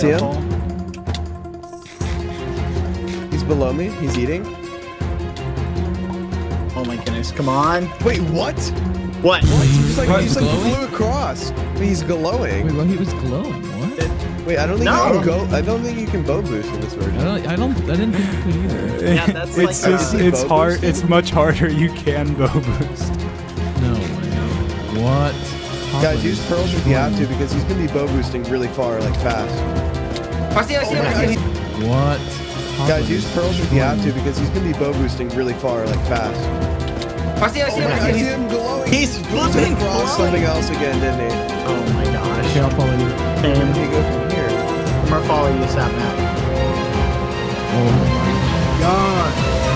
See him? Careful. He's below me. He's eating. Oh my goodness! Come on. Wait, what? What? He just He's glowing? flew across. He's glowing. Wait, well, he was glowing. What? Wait, I don't think No. you can go. I don't think you can bow boost in this version. I didn't think you could either. Yeah, that's like. It's just, see it's bow hard. boosting? It's much harder. You can bow boost. No way. What? Guys, use pearls if you have to because he's gonna be bow boosting really far, like fast. I see him. What? Guys, use pearls if you have to because he's gonna be bow boosting really far, like fast. I see him glowing. He's flipping across something else again, didn't he? Oh my gosh. Okay, I'll follow you. Where Same. do you go from here? I'm gonna follow you, Sap Map. Oh my god.